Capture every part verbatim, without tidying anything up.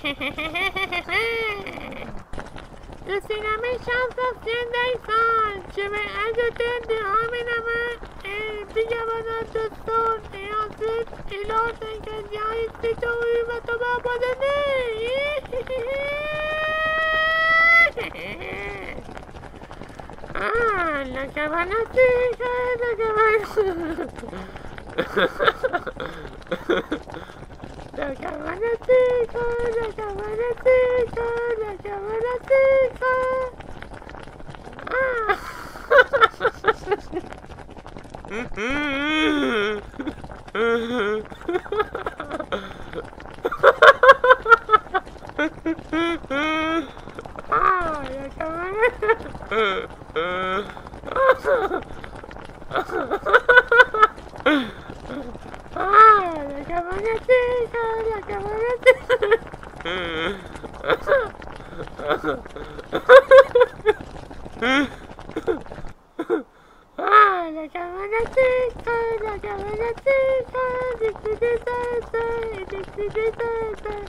Je suis la méchante sorcière d'Aïsson. Je vais ajouter du ornement et bicarbonate de soude et ensuite, et l'autre ingrédient ici tout va tomber empoisonné. Ah, la cabane à sucre, la cabane... La cabane à sucre, la cabane à sucre, la cabane à sucre. Ah. Ah, la cabane. Ah, la cabane à sucre, la cabane à sucre. Ah, la cabane à sucre, la cabane à sucre, des petits desserts et des petits desserts.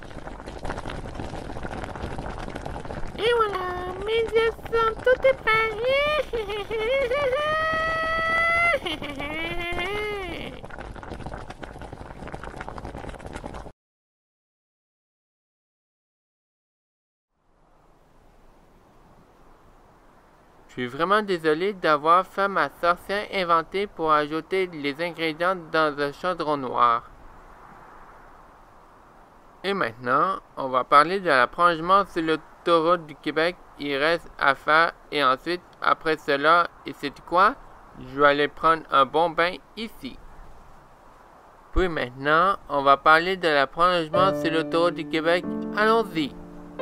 Et voilà, mes yeux sont tout prêts. Je suis vraiment désolé d'avoir fait ma sorcière inventée pour ajouter les ingrédients dans un chaudron noir. Et maintenant, on va parler de la prolongement sur l'autoroute du Québec. Il reste à faire et ensuite, après cela, et c'est quoi? Je vais aller prendre un bon bain ici. Puis maintenant, on va parler de la prolongement sur l'autoroute du Québec. Allons-y.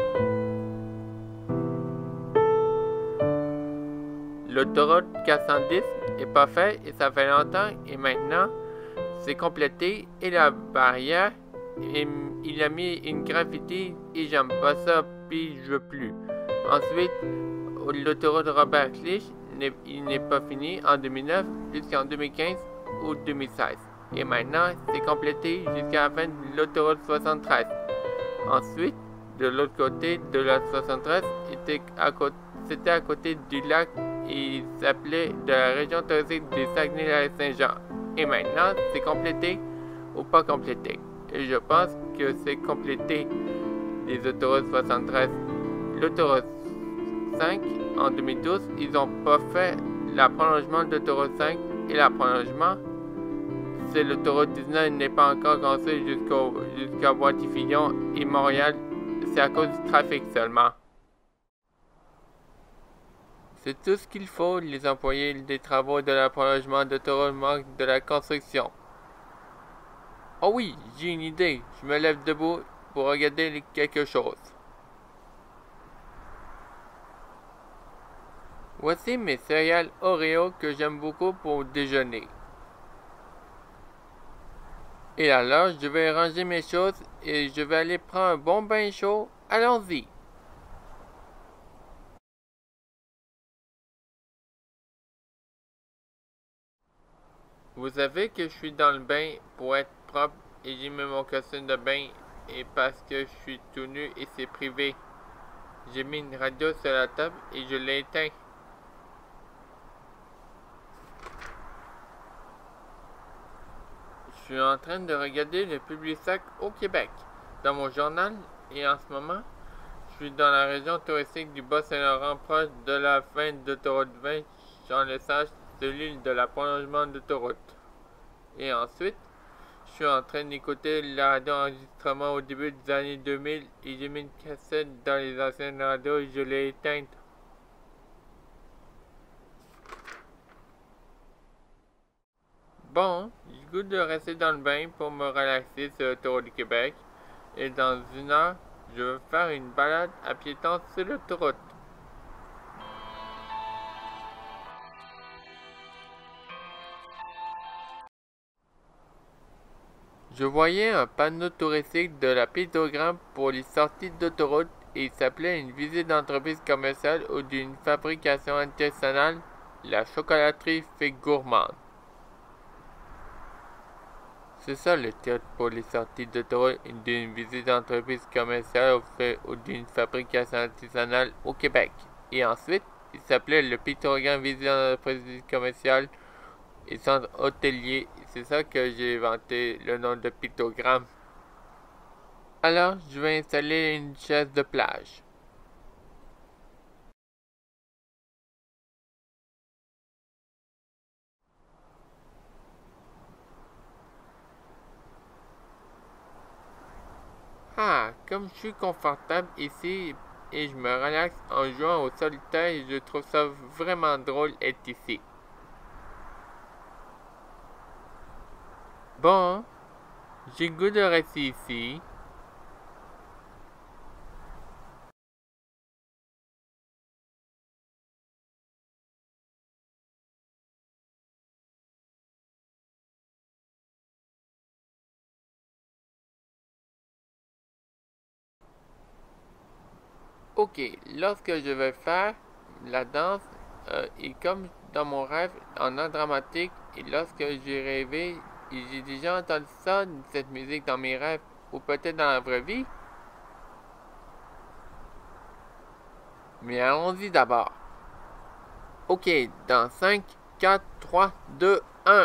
L'autoroute quatre cent dix est pas faite et ça fait longtemps et maintenant c'est complété et la barrière et il a mis une graffiti et j'aime pas ça puis je veux plus. Ensuite l'autoroute Robert Clich il n'est pas fini en deux mille neuf jusqu'en deux mille quinze ou deux mille seize et maintenant c'est complété jusqu'à la fin de l'autoroute soixante-treize. Ensuite de l'autre côté de la soixante-treize était à côté c'était à côté du lac et il s'appelait de la région touristique du Saguenay-Lac-Saint-Jean. Et maintenant, c'est complété ou pas complété. Et je pense que c'est complété les autoroutes soixante-treize. L'autoroute cinq, en deux mille douze, ils n'ont pas fait le prolongement de l'autoroute cinq. Et le prolongement, c'est l'autoroute dix-neuf, il n'est pas encore construit jusqu'au jusqu'à Bois-Fillon et Montréal. C'est à cause du trafic seulement. C'est tout ce qu'il faut, les employés des travaux de la prolongement d'autoroute manquent de la construction. Oh oui, j'ai une idée. Je me lève debout pour regarder quelque chose. Voici mes céréales Oreo que j'aime beaucoup pour déjeuner. Et alors, je vais ranger mes choses et je vais aller prendre un bon bain chaud. Allons-y. Vous savez que je suis dans le bain pour être propre et j'ai mis mon costume de bain et parce que je suis tout nu et c'est privé. J'ai mis une radio sur la table et je l'ai éteint. Je suis en train de regarder le Publisac au Québec dans mon journal et en ce moment, je suis dans la région touristique du Bas-Saint-Laurent proche de la fin d'autoroute vingt, Jean Lesage, de l'île de la prolongement d'autoroute. Et ensuite, je suis en train d'écouter la radio enregistrement au début des années deux mille et j'ai mis une cassette dans les anciennes radios et je l'ai éteinte. Bon, j'ai le goût de rester dans le bain pour me relaxer sur l'autoroute du Québec et dans une heure, je veux faire une balade à piétons sur l'autoroute. Je voyais un panneau touristique de la pictogramme pour les sorties d'autoroute et il s'appelait une visite d'entreprise commerciale ou d'une fabrication artisanale, la chocolaterie Fig Gourmande. C'est ça le titre pour les sorties d'autoroute d'une visite d'entreprise commerciale ou d'une fabrication artisanale au Québec. Et ensuite, il s'appelait le pictogramme visite d'entreprise commerciale et centre hôtelier. C'est ça que j'ai inventé le nom de pictogramme. Alors, je vais installer une chaise de plage. Ah, comme je suis confortable ici et je me relaxe en jouant au solitaire, je trouve ça vraiment drôle d'être ici. Bon, j'ai le goût de rester ici. Ok, lorsque je vais faire la danse, euh, et comme dans mon rêve, en art dramatique, et lorsque j'ai rêvé, et j'ai déjà entendu ça, cette musique dans mes rêves, ou peut-être dans la vraie vie. Mais allons-y d'abord. Ok, dans cinq, quatre, trois, deux, un.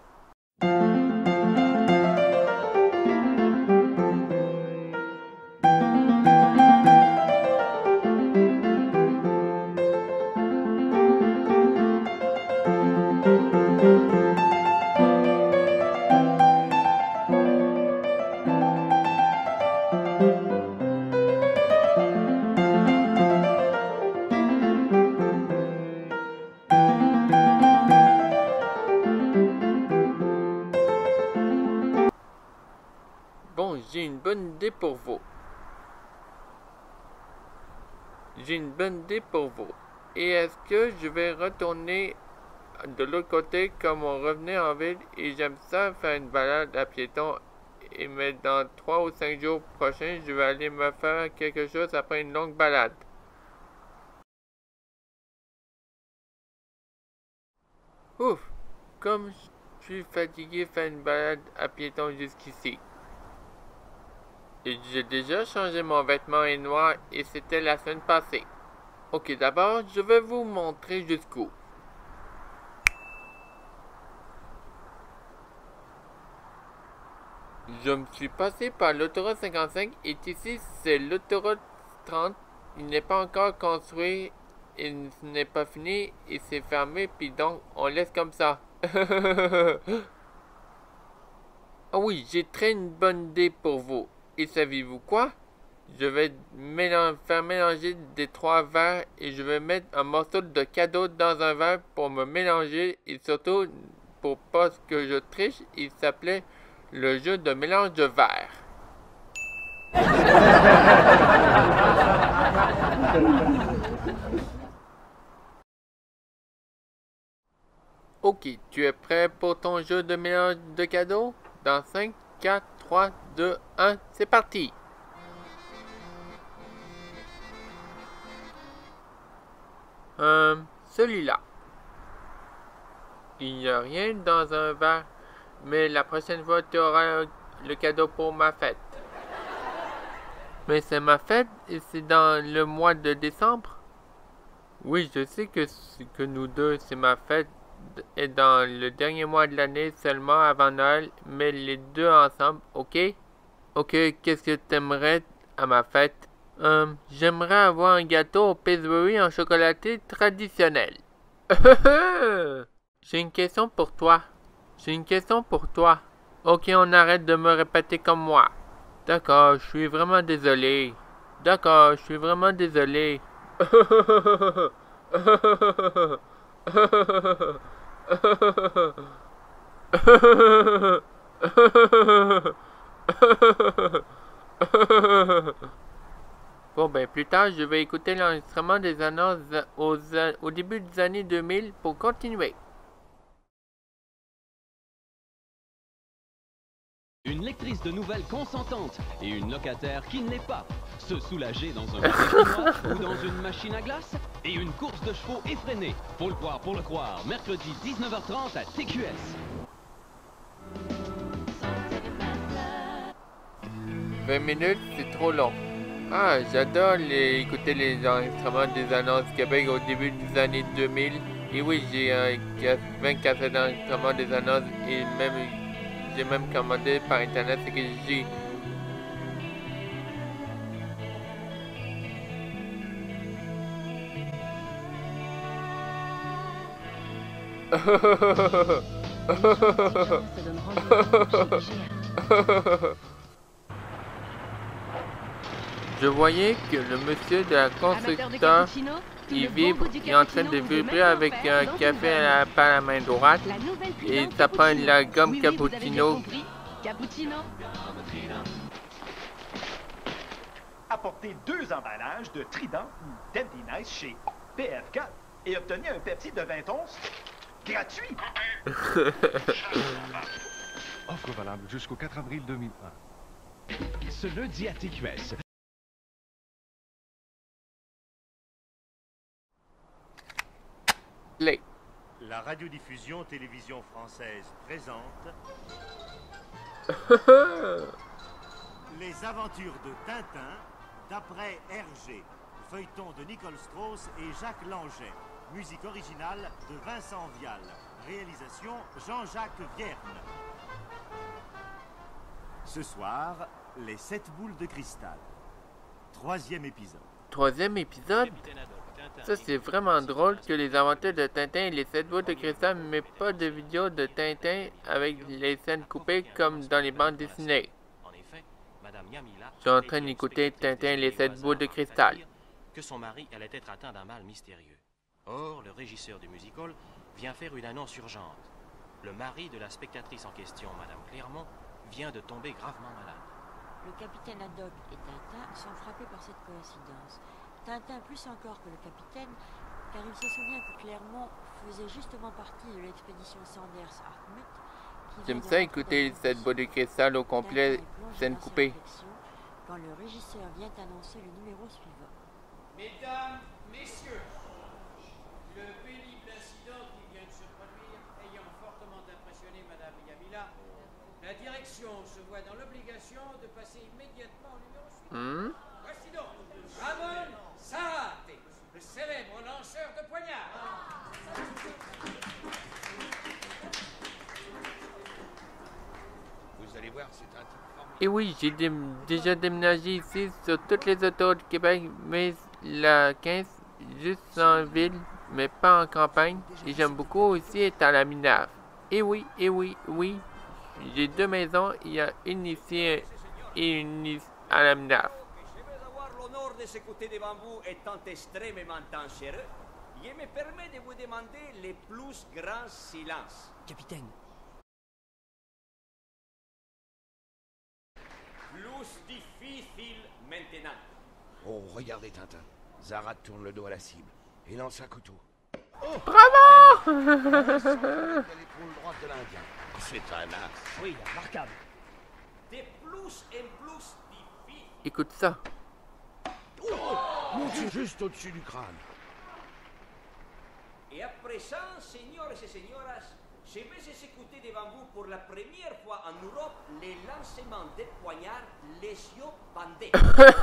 Bon, j'ai une bonne idée pour vous. J'ai une bonne idée pour vous. Et est-ce que je vais retourner de l'autre côté comme on revenait en ville et j'aime ça faire une balade à piéton et mais dans trois ou cinq jours prochains, je vais aller me faire quelque chose après une longue balade. Ouf, comme je suis fatigué faire une balade à piéton jusqu'ici. Et j'ai déjà changé mon vêtement est noir et c'était la semaine passée. Ok, d'abord, je vais vous montrer jusqu'où. Je me suis passé par l'autoroute cinquante-cinq et ici c'est l'autoroute trente. Il n'est pas encore construit, il n'est pas fini et c'est fermé puis donc on laisse comme ça. Ah oui, j'ai très une bonne idée pour vous. Et savez-vous quoi? Je vais mélanger, faire mélanger des trois verres et je vais mettre un morceau de cadeau dans un verre pour me mélanger et surtout pour pas que je triche, il s'appelait le jeu de mélange de verres. Ok, tu es prêt pour ton jeu de mélange de cadeaux? Dans cinq, quatre, trois, deux, un, c'est parti! Euh, celui-là. Il n'y a rien dans un verre, mais la prochaine fois tu auras le cadeau pour ma fête. Mais c'est ma fête et c'est dans le mois de décembre? Oui, je sais que, que nous deux, c'est ma fête est dans le dernier mois de l'année seulement avant Noël, mais les deux ensemble, ok? Ok, qu'est-ce que t'aimerais à ma fête? Euh, j'aimerais avoir un gâteau au Pillsbury en chocolaté traditionnel. J'ai une question pour toi. J'ai une question pour toi. Ok, on arrête de me répéter comme moi. D'accord, je suis vraiment désolé. D'accord, je suis vraiment désolé. Bon ben plus tard, je vais écouter l'enregistrement des annonces aux, au début des années deux mille pour continuer. Une lectrice de nouvelles consentante et une locataire qui ne l'est pas. Se soulager dans un bain ou dans une machine à glace et une course de chevaux effrénée. Faut le voir pour le croire. Mercredi dix-neuf heures trente à T Q S. vingt minutes, c'est trop long. Ah, j'adore les, écouter les enregistrements des annonces Québec au début des années deux mille. Et oui, j'ai un vingt cassettes d'enregistrement des annonces et même j'ai même commandé par internet ce que j'ai. Je voyais que le monsieur de la constructeur il vibre, il est en train de vibrer avec un café à la, par la main droite et ça prend la gomme oui, cappuccino. Oui, cappuccino. Apportez deux emballages de Trident ou Dandy Nice chez P F K et obtenez un Pepsi de vingt onces gratuit. Offre valable jusqu'au quatre avril deux mille un. Ce lundi à T Q S. Les. La radiodiffusion télévision française présente Les aventures de Tintin d'après Hergé, feuilleton de Nicole Strauss et Jacques Langeais, musique originale de Vincent Vial, réalisation Jean-Jacques Vierne. Ce soir, les sept boules de cristal. Troisième épisode. Troisième épisode? Ça, c'est vraiment drôle que les aventures de Tintin et les sept boules de cristal, mais pas de vidéos de Tintin avec les scènes coupées comme dans les bandes dessinées. Je suis en train d'écouter Tintin et les sept boules de cristal. Que son mari allait être atteint d'un mal mystérieux. Or, le régisseur du musical vient faire une annonce urgente. Le mari de la spectatrice en question, Madame Clermont, vient de tomber gravement malade. Le capitaine Haddock et Tintin sont frappés par cette coïncidence. Tintin plus encore que le capitaine, car il se souvient que Clermont faisait justement partie de l'expédition Sanders-Artmut. J'aime ça écouter cette boules de cristal au complet, scène coupée. Quand le régisseur vient annoncer le numéro suivant. Mesdames, messieurs, le pénible incident qui vient de se produire ayant fortement impressionné Madame Yamila, la direction se voit dans l'obligation de passer immédiatement au numéro suivant. Mmh. Voici donc Ramon Zarate, le célèbre lanceur de poignards. Vous allez voir, c'est un type formidable. Et oui, j'ai dé déjà déménagé ici sur toutes les autos de Québec, mais la quinze, juste en ville, mais pas en campagne. Et j'aime beaucoup aussi être à la Minave. Et oui, et oui, oui. J'ai deux maisons, il y a une ici et une ici à la Minave. Je veux avoir l'honneur de s'écouter devant vous étant extrêmement dangereux. Je me permets de vous demander les plus grands silences. Capitaine. Plus difficile maintenant. Oh, regardez Tintin. Zara tourne le dos à la cible et lance un couteau. Oh, bravo! L'épaule droite de l'Indien. C'est un as. Oui, remarquable. De plus en plus difficile. Écoute ça. Oh, mon Dieu, juste au-dessus du crâne. Et à présent, seigneurs et señoras, je vais exécuter devant vous pour la première fois en Europe les lancements des poignards lésion bandés.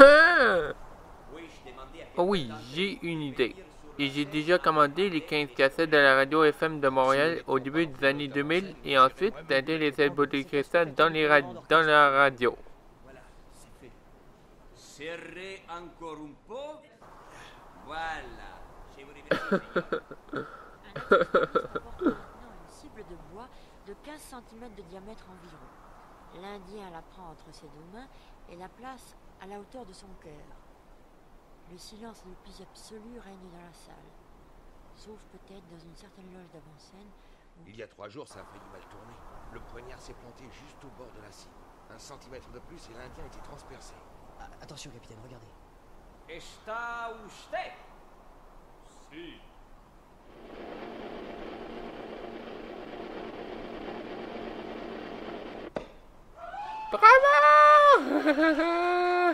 Oh oui, j'ai une idée. Et j'ai déjà commandé les quinze cassettes de la radio F M de Montréal au début des années deux mille et ensuite Tintin les sept boules de cristal dans, les ra dans la radio. Voilà, c'est fait. Serrez encore un peu. Voilà. Je vous remercie. Un maintenant une cible de bois de quinze centimètres de diamètre environ. L'Indien la prend entre ses deux mains et la place à la hauteur de son cœur. Le silence le plus absolu règne dans la salle, sauf peut-être dans une certaine loge d'avant-scène. Où... Il y a trois jours, ça a failli mal tourner. Le poignard s'est planté juste au bord de la cible. Un centimètre de plus et l'Indien était transpercé. Ah, attention, capitaine, regardez. Está usted? Si. Bravo!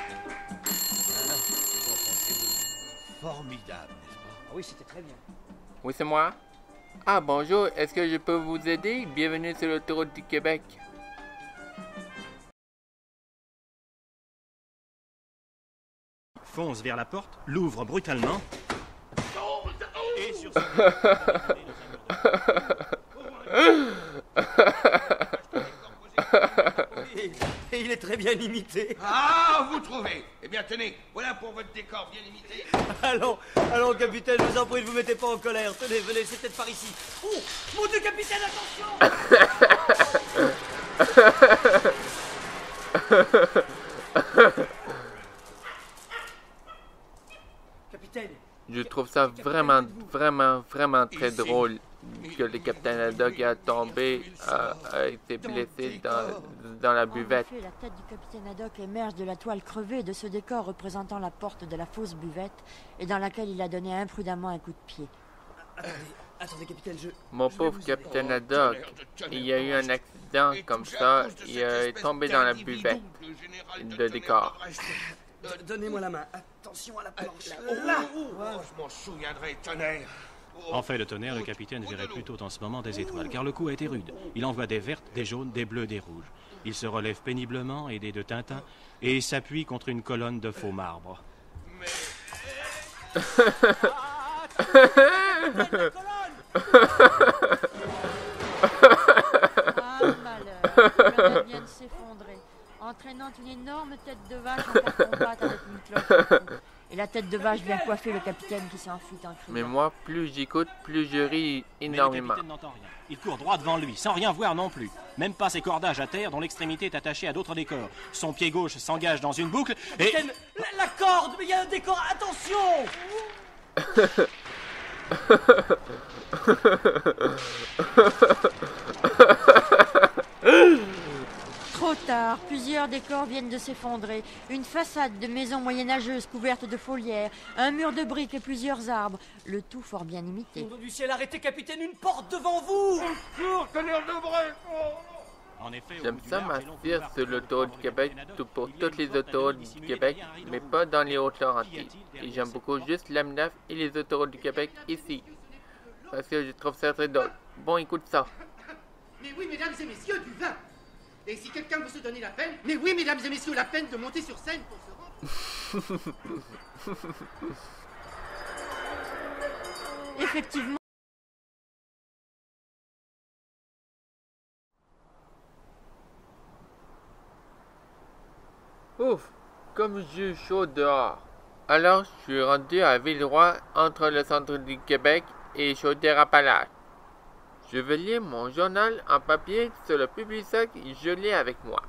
Formidable, n'est-ce pas? Ah oui, c'était très bien. Oui, c'est moi. Ah, bonjour, est-ce que je peux vous aider? Bienvenue sur l'autoroute du Québec. Fonce vers la porte, l'ouvre brutalement. Et sur ce... Et il est très bien imité. Ah, vous trouvez? Eh bien, tenez, voilà pour votre décor bien imité. Allons, allons, capitaine, je vous en prie, ne vous mettez pas en colère. Tenez, venez, c'est peut-être par ici. Oh, mon Dieu, capitaine, attention! Capitaine. Je trouve ça vraiment, vraiment, vraiment très drôle que le capitaine Haddock a tombé, a, a été blessé dans, dans la buvette. En effet, la tête du capitaine Haddock émerge de la toile crevée de ce décor représentant la porte de la fausse buvette et dans laquelle il a donné imprudemment un coup de pied. Attendez, attendez, capitaine, je... Mon pauvre capitaine Haddock, il y a eu un accident comme ça, il est tombé dans la buvette de décor. Donnez-moi la main. Attention à la porte. Là, Oh, là. oh, oh, je m'en souviendrai, tonnerre. En fait de tonnerre, le capitaine verrait plutôt en ce moment des étoiles, car le coup a été rude. Il en voit des vertes, des jaunes, des bleus, des rouges. Il se relève péniblement, aidé de Tintin, et s'appuie contre une colonne de faux marbre. Ah, malheur. Le colonel vient de s'effondrer, entraînant une énorme tête de vache en porte-combat avec une cloche au cou. Et la tête de vache vient coiffer le capitaine qui s'enfuit en criant. Mais moi, plus j'écoute, plus je ris énormément. Mais le capitaine n'entend rien. Il court droit devant lui, sans rien voir non plus. Même pas ses cordages à terre, dont l'extrémité est attachée à d'autres décors. Son pied gauche s'engage dans une boucle et... Capitaine, la, la corde, mais il y a un décor, attention! Trop tard, plusieurs décors viennent de s'effondrer. Une façade de maison moyenâgeuse couverte de foliaires, un mur de briques et plusieurs arbres. Le tout fort bien imité. Au nom du ciel, arrêtez, capitaine, une porte devant vous! En effet, au J'aime bout du ça large et long m'inspire couloir sur que l'autoroute prend du Québec, le tout pour il y a toutes une les porte autoroutes allumée du dissimulée Québec, derrière un mais rideau pas dans les bleu. Hautes-Laurentides. Qu'y a-t-il Et derrière j'aime cette beaucoup porte? juste l'M neuf et les autoroutes du Québec ici. Parce que je trouve ça très drôle. Bon, écoute ça. Mais oui, mesdames et messieurs, du vin. Et si quelqu'un veut se donner la peine, mais oui, mesdames et messieurs, la peine de monter sur scène pour se rendre. Effectivement. Ouf, comme j'ai chaud dehors. Alors, je suis rendu à Villeroy, entre le centre du Québec et Chaudière-Appalaches. Je vais lire mon journal en papier sur le Publisac et je l'ai avec moi.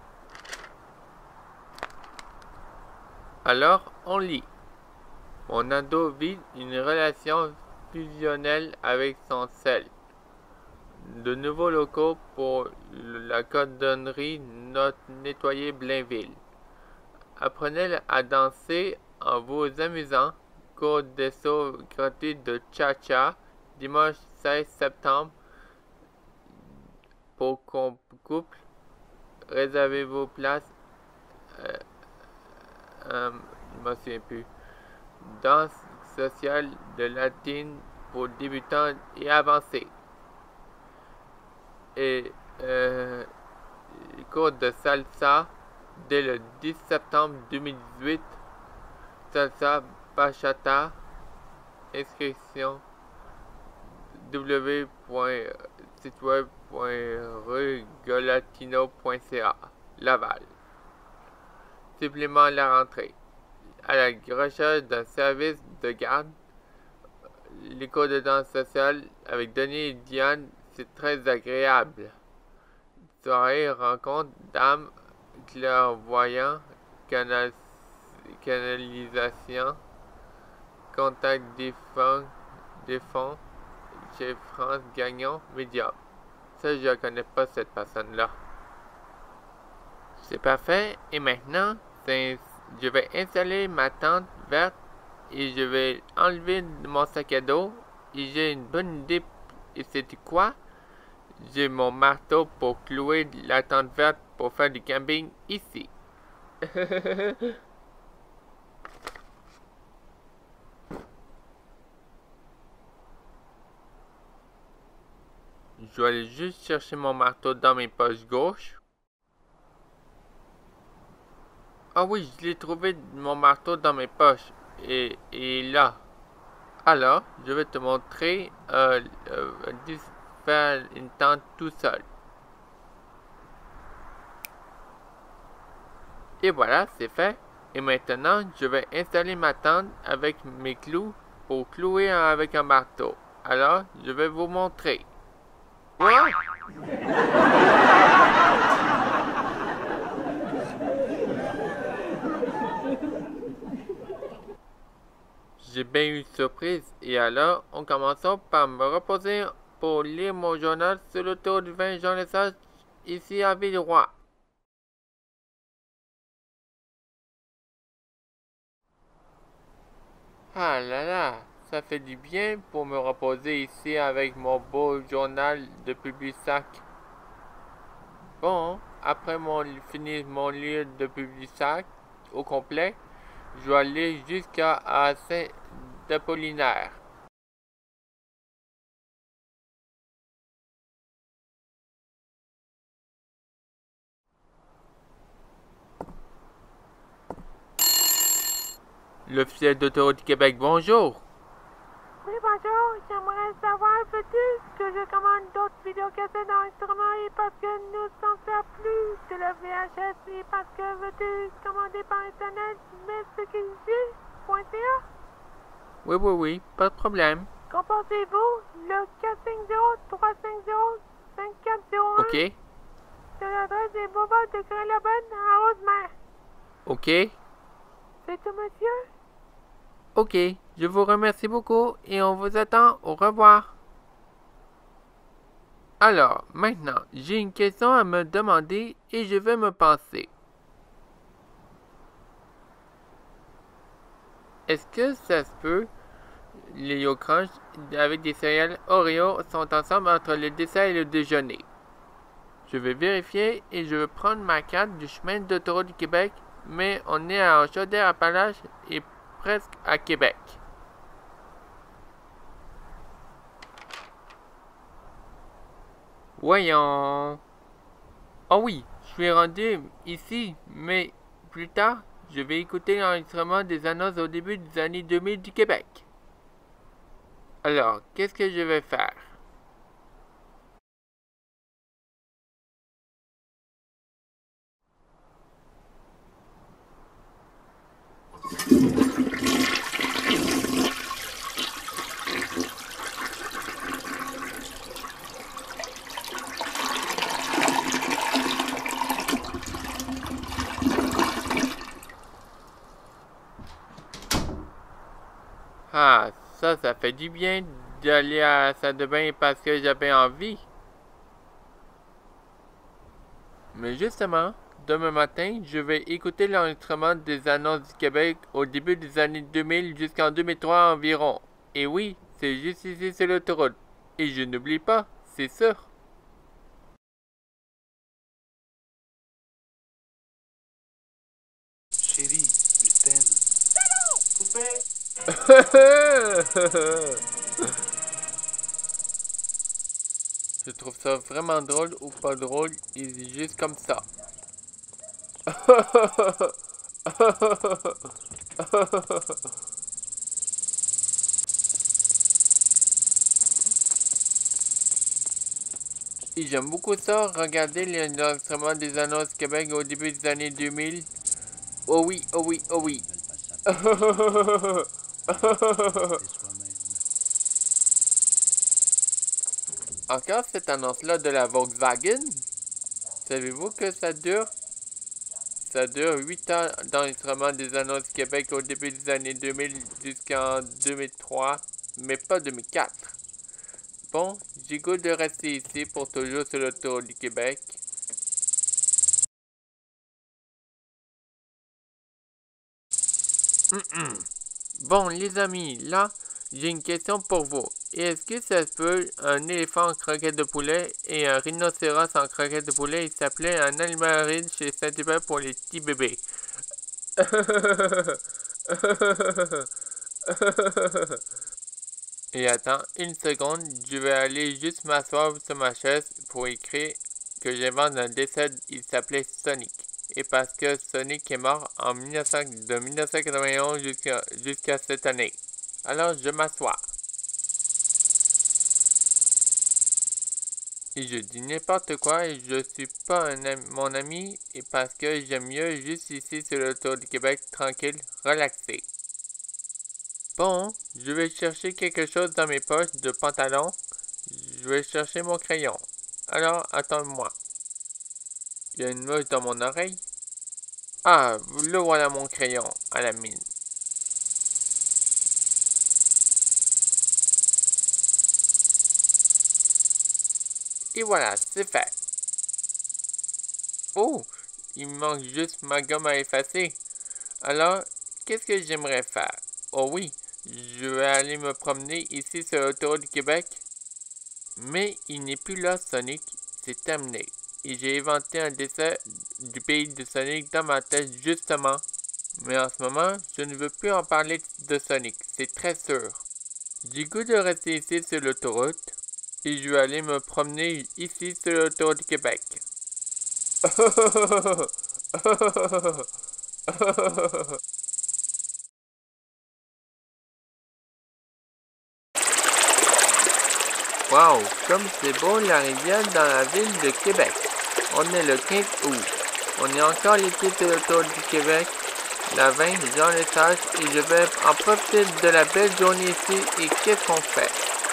Alors, on lit. Mon ado vit une relation fusionnelle avec son sel. De nouveaux locaux pour la cordonnerie nettoyer Blainville. Apprenez à danser en vous amusant. Cours d'assaut gratuit de Cha-Cha, dimanche seize septembre. Pour couple, réservez vos places. Euh, euh, je ne me souviens plus. Danse sociale de latine pour débutants et avancés. Et euh, cours de salsa dès le dix septembre deux mille dix-huit. Salsa bachata. Inscription w point site web point regolatino point c a Laval. Supplément à la rentrée. À la recherche d'un service de garde. Les cours de danse sociale avec Denis et Diane, c'est très agréable. Soirée, rencontre, dames, clairvoyant, canal, canalisation, contact des fonds, des fonds chez France Gagnon, médium. Ça, je ne connais pas cette personne-là. C'est parfait. Et maintenant, je vais installer ma tente verte et je vais enlever mon sac à dos. Et j'ai une bonne idée. Et c'est quoi? J'ai mon marteau pour clouer la tente verte pour faire du camping ici. je vais aller juste chercher mon marteau dans mes poches gauche. Ah oui, je l'ai trouvé, mon marteau dans mes poches. Et, et là. Alors, je vais te montrer euh, euh, faire une tente tout seul. Et voilà, c'est fait. Et maintenant, je vais installer ma tente avec mes clous pour clouer avec un marteau. Alors, je vais vous montrer. Quoi? J'ai bien eu une surprise. Et alors, on commençons par me reposer pour lire mon journal sur le tour du vingt Jean Lesage ici à Villeroy. Ah là là, ça fait du bien pour me reposer ici avec mon beau journal de Publisac. Bon, après mon finir mon livre de Publisac au complet, je vais aller jusqu'à Saint-Apollinaire. L'officiel d'autoroute du Québec, bonjour. Oui, bonjour. J'aimerais savoir, veux-tu que je commande d'autres vidéocassettes d'enregistrement et parce que nous sommes faire plus de la V H S et parce que veux-tu commander par internet, mais ce qui point C A? Oui, oui, oui, pas de problème. Composez-vous le quatre cinq zéro trois cinq zéro cinq quatre zéro un. Ok. De l'adresse des Bobas de Grelabenne à Rosemère. Ok. C'est tout, monsieur? Ok, je vous remercie beaucoup et on vous attend. Au revoir. Alors, maintenant, j'ai une question à me demander et je vais me penser. Est-ce que ça se peut, les Yo Crunch avec des céréales Oreo sont ensemble entre le dessert et le déjeuner? Je vais vérifier et je vais prendre ma carte du chemin d'autoroute du Québec, mais on est à Chaudière-Appalaches et presque à Québec. Voyons. Oh oui, je suis rendu ici, mais plus tard, je vais écouter l'enregistrement des annonces au début des années deux mille du Québec. Alors, qu'est-ce que je vais faire? Ah, ça, ça fait du bien d'aller à la salle de bain parce que j'avais envie. Mais justement, demain matin, je vais écouter l'enregistrement des annonces du Québec au début des années deux mille jusqu'en deux mille trois environ. Et oui, c'est juste ici sur l'autoroute. Et je n'oublie pas, c'est sûr. Chérie, je t'aime. Coupé. Je trouve ça vraiment drôle ou pas drôle, il est juste comme ça. Et j'aime beaucoup ça, regarder l'enregistrement des annonces Québec au début des années deux mille. Oh oui, oh oui, oh oui. Encore cette annonce-là de la Volkswagen. Savez-vous que ça dure? Ça dure huit ans d'enregistrement des annonces Québec au début des années deux mille jusqu'en deux mille trois, mais pas deux mille quatre. Bon, j'ai goût de rester ici pour toujours sur le tour du Québec. Mm-mm. Bon, les amis, là, j'ai une question pour vous. Est-ce que ça se peut un éléphant en croquette de poulet et un rhinocéros en croquette de poulet, il s'appelait un animal chez Saint-Hubert pour les petits bébés? Et attends une seconde, je vais aller juste m'asseoir sur ma chaise pour écrire que j'invente un décès, il s'appelait Sonic. Et parce que Sonic est mort en mille neuf cents, de mille neuf cent quatre-vingt-onze jusqu'à jusqu'à cette année. Alors je m'assois. Et je dis n'importe quoi et je suis pas un ami, mon ami et parce que j'aime mieux juste ici sur le tour du Québec, tranquille, relaxé. Bon, je vais chercher quelque chose dans mes poches de pantalon. Je vais chercher mon crayon. Alors, attends-moi. Il y a une mouche dans mon oreille. Ah, le voilà mon crayon à la mine. Et voilà, c'est fait. Oh, il me manque juste ma gomme à effacer. Alors, qu'est-ce que j'aimerais faire? Oh oui, je vais aller me promener ici sur l'autoroute du Québec. Mais il n'est plus là, Sonic. C'est terminé. Et j'ai inventé un dessin du pays de Sonic dans ma tête, justement. Mais en ce moment, je ne veux plus en parler de Sonic. C'est très sûr. J'ai goût de rester ici sur l'autoroute. Et je vais aller me promener ici sur l'autoroute du Québec. Wow, comme c'est beau la rivière dans la ville de Québec. On est le quinze août. On est encore l'été sur l'autoroute du Québec. La vingt, Jean Lesage, et je vais en profiter de la belle journée ici. Et qu'est-ce qu'on fait?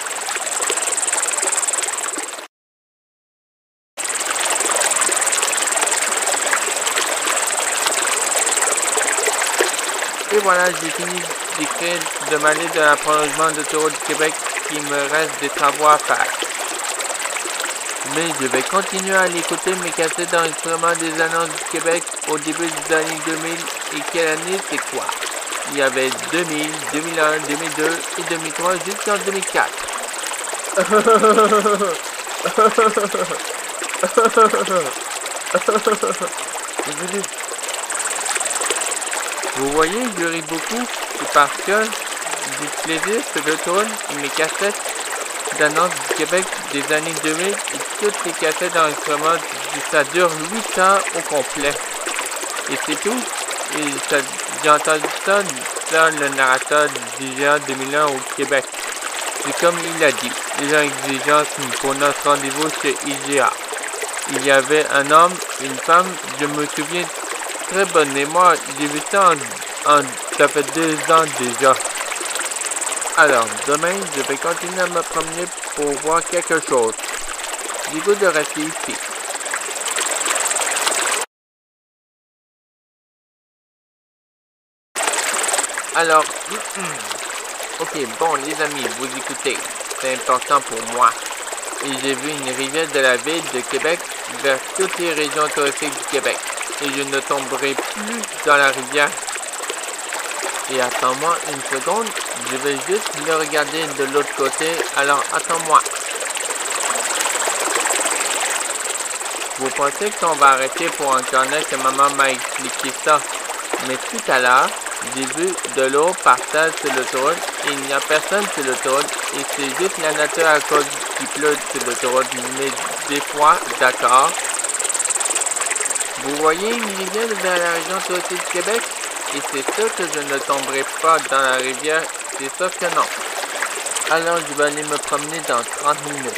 Et voilà, j'ai fini d'écrire de m'aller de la prolongement d'autoroute du Québec. Il me reste des travaux à faire. Mais je vais continuer à l'écouter mes cassettes d'enregistrement des annonces du Québec au début des années deux mille. Et quelle année c'est quoi? Il y avait deux mille, deux mille un, deux mille deux et deux mille trois jusqu'en deux mille quatre. Désolé. Vous voyez, je ris beaucoup, c'est parce que du plaisir sur l'autoroute et mes cassettes d'annonces du Québec des années deux mille et toutes les cassettes d'enregistrement, ça dure huit heures au complet. Et c'est tout. Et j'ai entendu ça dans le narrateur du géant deux mille un au Québec. C'est comme il a dit, les gens exigeants pour notre rendez-vous chez I G A. Il y avait un homme, une femme, je me souviens très bonne mémoire, j'ai vu ça en, en ça fait deux ans déjà. Alors, demain, je vais continuer à me promener pour voir quelque chose. J'ai goût de rester ici. Alors, ok, bon les amis, vous écoutez, c'est important pour moi. Et j'ai vu une rivière de la ville de Québec vers toutes les régions touristiques du Québec. Et je ne tomberai plus dans la rivière. Et attends-moi une seconde, je vais juste le regarder de l'autre côté, alors attends-moi. Vous pensez qu'on va arrêter pour en connaître que maman m'a expliqué ça, mais tout à l'heure, j'ai vu de l'eau partir sur l'autoroute et il n'y a personne sur l'autoroute et c'est juste la nature à cause qu'il pleut sur l'autoroute, mais des fois, d'accord. Vous voyez une rivière vers la région touristique du Québec? Et c'est sûr que je ne tomberai pas dans la rivière, c'est sûr que non. Alors je vais aller me promener dans trente minutes.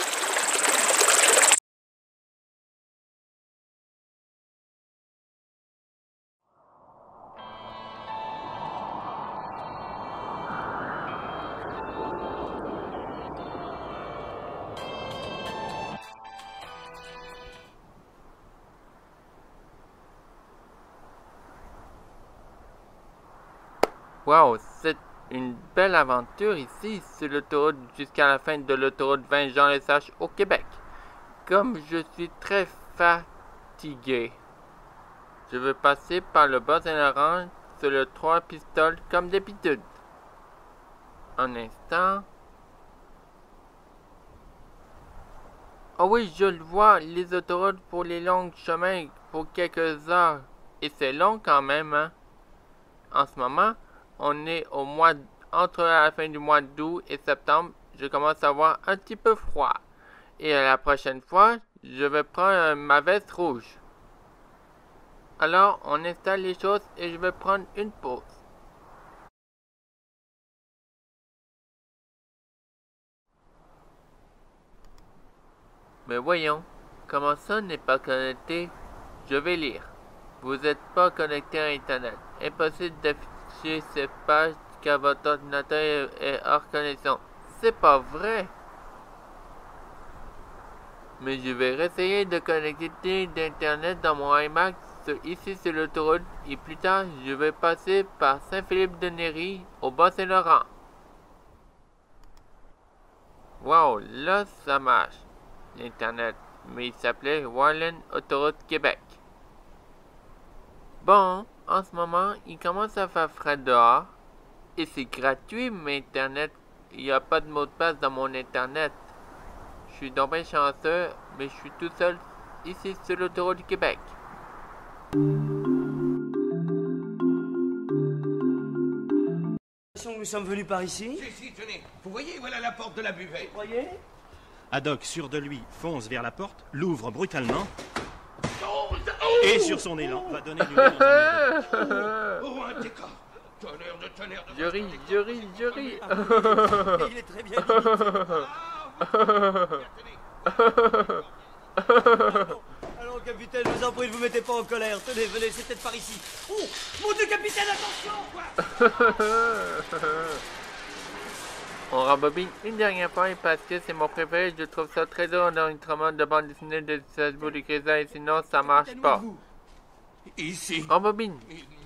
Wow, c'est une belle aventure ici sur l'autoroute jusqu'à la fin de l'autoroute vingt Jean Lesage au Québec. Comme je suis très fatigué, je vais passer par le Bas-Saint-Laurent sur le trois pistoles comme d'habitude. Un instant. Oh oui, je le vois, les autoroutes pour les longs chemins pour quelques heures. Et c'est long quand même, hein. En ce moment, on est au mois, entre la fin du mois d'août et septembre, je commence à avoir un petit peu froid. Et à la prochaine fois, je vais prendre ma veste rouge. Alors, on installe les choses et je vais prendre une pause. Mais voyons, comment ça n'est pas connecté? Je vais lire. Vous n'êtes pas connecté à Internet. Impossible d'afficher cette page car votre ordinateur est hors connexion. C'est pas vrai. Mais je vais essayer de connecter d'Internet dans mon iMac ici sur l'autoroute et plus tard je vais passer par Saint-Philippe-de-Néry au Bas-Saint-Laurent. Wow, là ça marche. L'Internet, mais il s'appelait Warland Autoroute Québec. Bon, en ce moment, il commence à faire frais dehors. Et c'est gratuit, mais Internet, il n'y a pas de mot de passe dans mon Internet. Je suis donc bien chanceux, mais je suis tout seul ici sur l'autoroute du Québec. Nous sommes venus par ici. Si, si, tenez. Vous voyez, voilà la porte de la buvette. Vous croyez? Haddock, sûr de lui, fonce vers la porte, l'ouvre brutalement, et sur son élan, va donner du nez dans un mur. Oh, un décor. Tonnerre de tonnerre de... Je ris, je ris, je ris. Il est très bien Allons, capitaine, je vous en prie, ne vous mettez pas en colère. Tenez, venez, c'est peut-être par ici. Oh, mon Dieu, capitaine, attention, quoi. On rembobine une dernière fois parce que c'est mon préféré. Je trouve ça très drôle dans une trame de bande dessinée de Salzbourg de Grisa et sinon ça marche pas. Ici. Rembobine.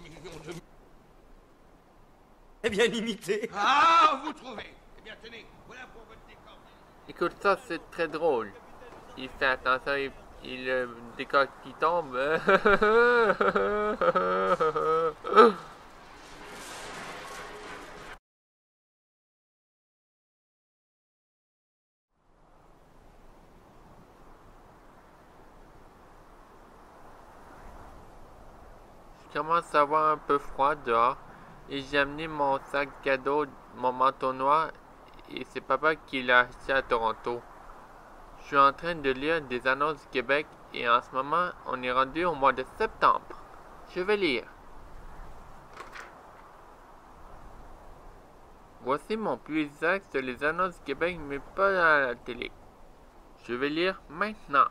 Eh bien, imité. Ah, vous trouvez. Eh bien, tenez, voilà pour votre décor. Écoute, ça c'est très drôle. Il fait attention, il, il le décor qui tombe. Je commence à avoir un peu froid dehors et j'ai amené mon sac cadeau, mon manteau noir et c'est papa qui l'a acheté à Toronto. Je suis en train de lire des annonces du Québec et en ce moment on est rendu au mois de septembre. Je vais lire. Voici mon plus exact sur les annonces du Québec mais pas à la télé. Je vais lire maintenant.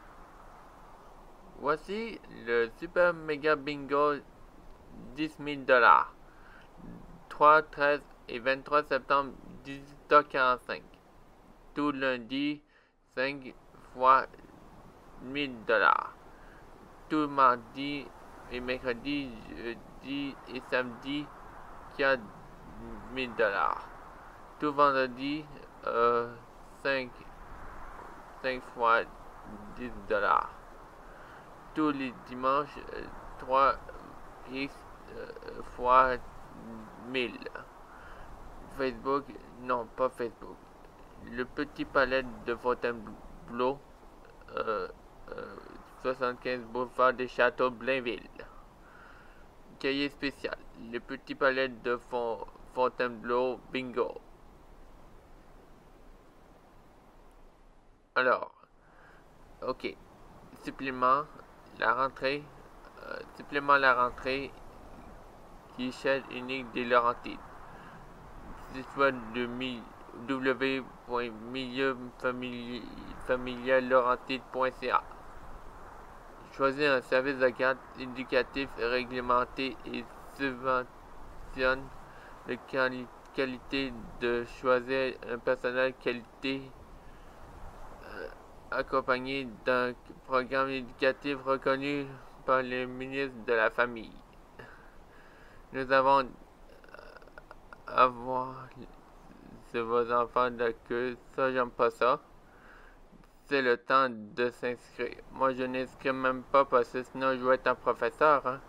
Voici le Super Mega Bingo dix mille dollars. trois, treize et vingt-trois septembre, dix-huit heures quarante-cinq. Tout lundi, cinq fois mille dollars. Tout mardi et mercredi, jeudi et samedi, quatre mille dollars. Tout vendredi, euh, cinq, cinq fois dix dollars. Tous les dimanches, euh, trois X euh, fois mille. Facebook, non pas Facebook. Le petit palais de Fontainebleau, euh, euh, soixante-quinze boulevard des Châteaux Blainville. Cahier spécial, le petit palais de Font Fontainebleau, bingo. Alors, ok, supplément, la rentrée, euh, supplément la rentrée, guichet unique des Laurentides. Histoire de w point milieu familial laurentide point c a. Choisir un service de garde éducatif réglementé et subventionne la quali qualité de choisir un personnel qualité euh, accompagné d'un programme éducatif reconnu par le ministre de la Famille. Nous avons avoir de vos enfants d'accueil, ça j'aime pas ça. C'est le temps de s'inscrire. Moi je n'inscris même pas parce que sinon je vais être un professeur. Hein?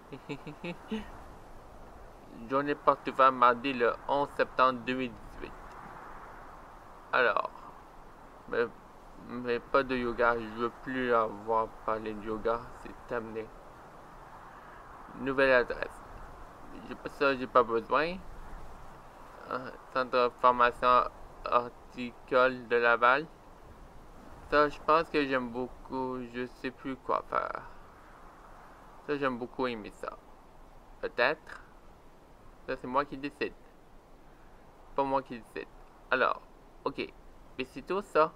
Journée porte ouverte mardi le onze septembre deux mille dix-huit. Alors, mais, mais pas de yoga, je veux plus avoir parlé de yoga, c'est terminé. Nouvelle adresse. Ça j'ai pas besoin. euh, centre de formation horticole de Laval. Ça, je pense que j'aime beaucoup. Je sais plus quoi faire. Ça, j'aime beaucoup aimer ça. Peut-être. Ça, c'est moi qui décide. Pas moi qui décide. Alors, ok. Mais c'est tout ça.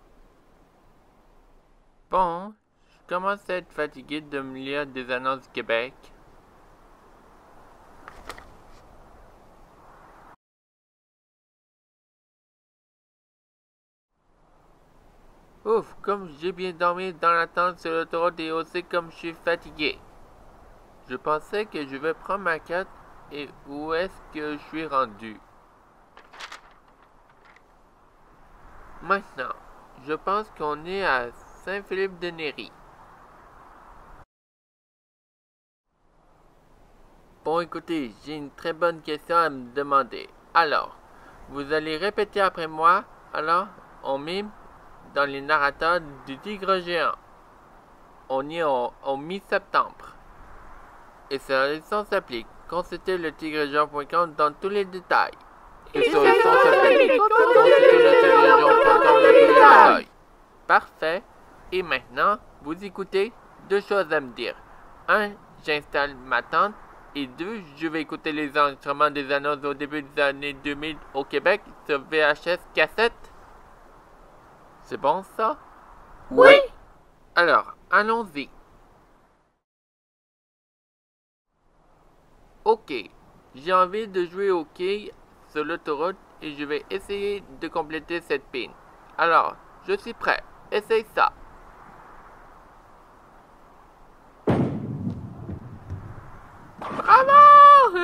Bon, je commence à être fatigué de me lire des annonces du Québec. Ouf, comme j'ai bien dormi dans l'attente sur l'autoroute et aussi comme je suis fatigué. Je pensais que je vais prendre ma carte et où est-ce que je suis rendu? Maintenant, je pense qu'on est à Saint-Philippe-de-Néry. Bon, écoutez, j'ai une très bonne question à me demander. Alors, vous allez répéter après moi. Alors, on mime dans les narrateurs du Tigre Géant. On est au, au mi-septembre. Et cette leçon s'applique. Consultez le tigre géant point com dans tous les détails. Et cette leçon s'applique. Consultez le tigre géant point com dans tous les détails. Parfait. Et maintenant, vous écoutez deux choses à me dire. Un, j'installe ma tente. Et deux, je vais écouter les enregistrements des annonces au début des années deux mille au Québec sur V H S cassette. C'est bon ça? Oui. Alors, allons-y. Ok, j'ai envie de jouer au quai sur l'autoroute et je vais essayer de compléter cette pin. Alors, je suis prêt. Essaye ça. Bravo!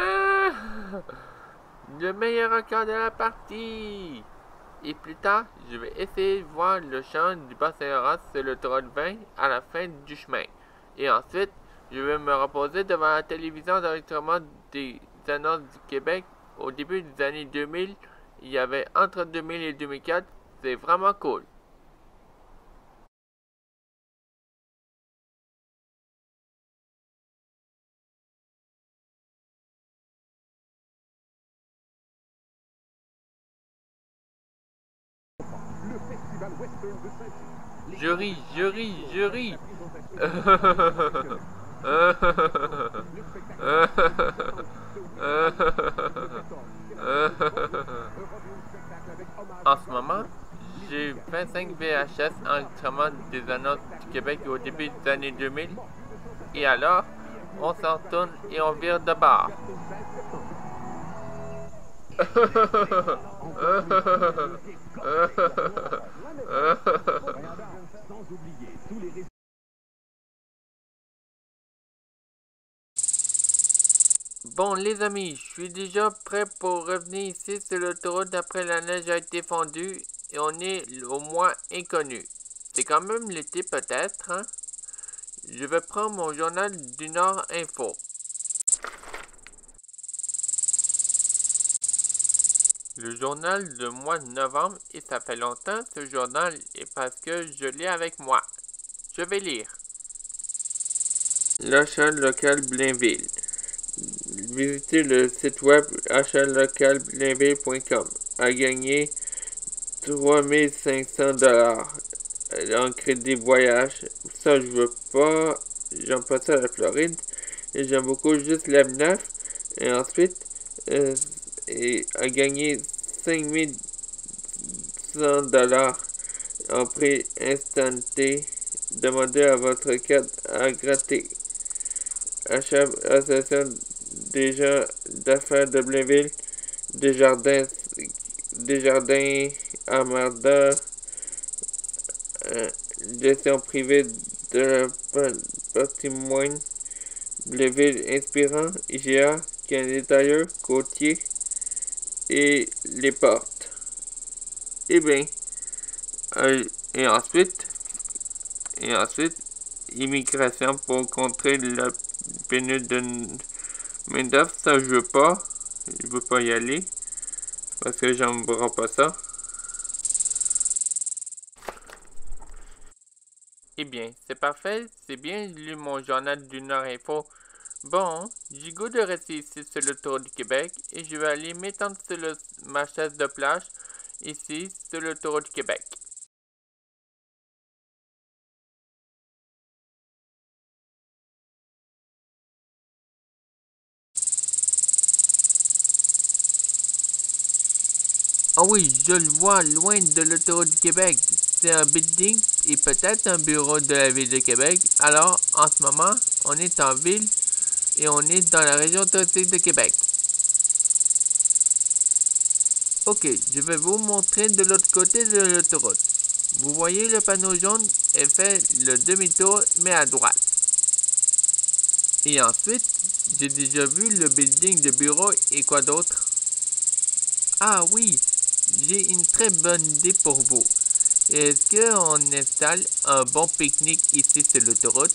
Le meilleur record de la partie. Et plus tard, je vais essayer de voir le champ du Bas-Saint-Laurent sur l'autoroute vingt à la fin du chemin. Et ensuite, je vais me reposer devant la télévision d'enregistrement des annonces du Québec au début des années deux mille. Il y avait entre deux mille et deux mille quatre. C'est vraiment cool. Je ris, je ris, je ris. En ce moment, j'ai vingt-cinq V H S enregistrements des annonces du Québec au début des années deux mille. Et alors, on s'en tourne et on vire de bord. Bon les amis, je suis déjà prêt pour revenir ici sur l'autoroute après la neige a été fondue et on est au mois inconnu. C'est quand même l'été peut-être, hein? Je vais prendre mon journal du Nord Info. Le journal du mois de novembre, et ça fait longtemps ce journal, et parce que je l'ai avec moi. Je vais lire. L'achat local Blainville. Visitez le site web achat local blainville point com. À gagner trois mille cinq cents dollars en crédit voyage. Ça, je veux pas. J'aime pas ça la Floride. Et j'aime beaucoup juste l'M neuf. Et ensuite, euh, et à gagner cinq mille cent dollars en prix instantané. Demandez à votre carte à gratter. Achat Association des gens d'affaires de Blainville, Desjardins, Desjardins, Armada, euh, gestion privée de patrimoine, Blainville Inspirant, I G A, Canadian Tire, Côtier et les portes. Et bien, euh, et ensuite, et ensuite, immigration pour contrer la pénurie de main d'œuvre, ça je veux pas, je veux pas y aller, parce que j'aime vraiment pas ça. Eh bien, c'est parfait, c'est bien lu mon journal du Nord Info, Bon, j'ai goût de rester ici sur l'autoroute du Québec et je vais aller m'étendre sur le, ma chaise de plage ici sur l'autoroute du Québec. Ah oui, je le vois loin de l'autoroute du Québec. C'est un building et peut-être un bureau de la ville de Québec. Alors, en ce moment, on est en ville et on est dans la région touristique de Québec. Ok, je vais vous montrer de l'autre côté de l'autoroute. Vous voyez le panneau jaune et fait le demi-tour mais à droite. Et ensuite, j'ai déjà vu le building de bureau et quoi d'autre? Ah oui, j'ai une très bonne idée pour vous. Est-ce qu'on installe un bon pique-nique ici sur l'autoroute?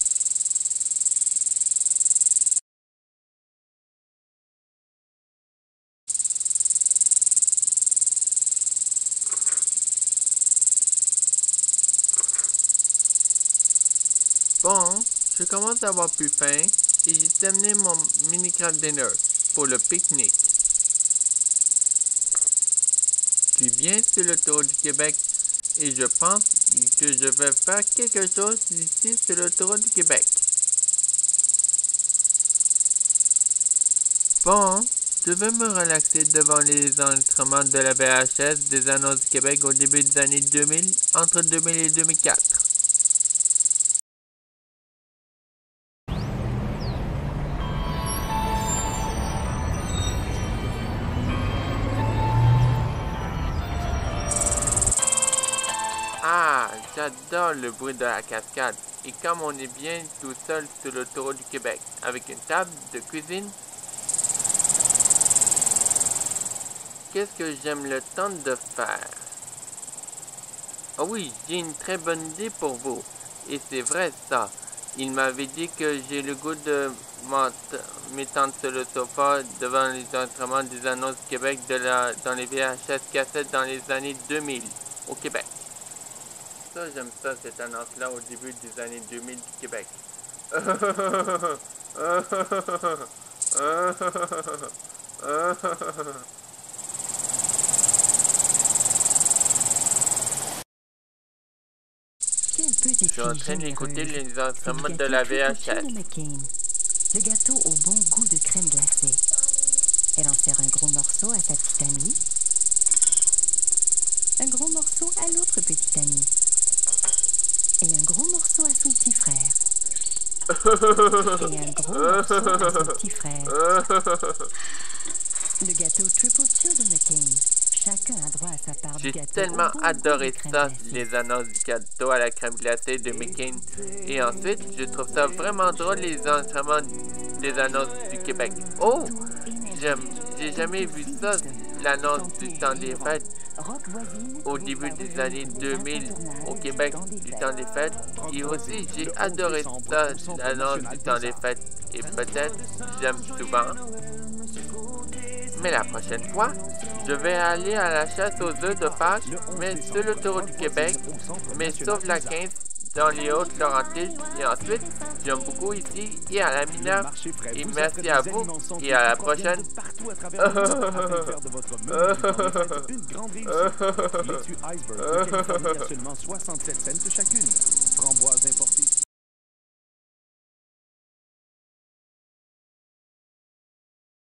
Bon, je commence à avoir plus faim et j'ai terminé mon mini-craft dinner pour le pique-nique. Je suis bien sur l'autoroute du Québec et je pense que je vais faire quelque chose ici sur l'autoroute du Québec. Bon, je vais me relaxer devant les enregistrements de la V H S des Annonces du Québec au début des années deux mille, entre deux mille et deux mille quatre. Ah, j'adore le bruit de la cascade. Et comme on est bien tout seul sur l'autoroute du Québec, avec une table de cuisine, qu'est-ce que j'aime le temps de faire? Ah oui, j'ai une très bonne idée pour vous. Et c'est vrai ça. Il m'avait dit que j'ai le goût de m'étendre sur le sofa devant les instruments des Annonces du Québec de la, dans les V H S cassettes dans les années deux mille au Québec. Ça, j'aime ça, cette annonce-là au début des années deux mille du Québec. Je suis en train d'écouter les instruments de la V H S. Le gâteau au bon goût de crème glacée. Elle en sert un gros morceau à sa petite amie. Un gros morceau à l'autre petite amie. Et un gros morceau à son petit frère. Et un gros morceau à son petit frère. Le gâteau Triple Chill de McCain. Chacun a droit à sa part du gâteau. J'ai tellement adoré ça, les annonces du gâteau à la crème glacée de McCain. Et ensuite, je trouve ça vraiment drôle, les instruments des annonces du Québec. Oh! J'aime, j'ai jamais vu ça, l'annonce du temps des fêtes. Au début des années deux mille au Québec du temps des fêtes. Et aussi, j'ai adoré ça, l'annonce du temps des fêtes. Et peut-être, j'aime souvent. Mais la prochaine fois, je vais aller à la chasse aux œufs de Pâques, mais sur l'autoroute du Québec, mais sauf la quinze dans les Hautes-Laurentides. Et ensuite, j'aime beaucoup ici et à la Mineure. Et merci à vous et à la prochaine. Une grande réussite. Laitue Iceberg de Californie à seulement soixante-sept cents chacune. Framboises importées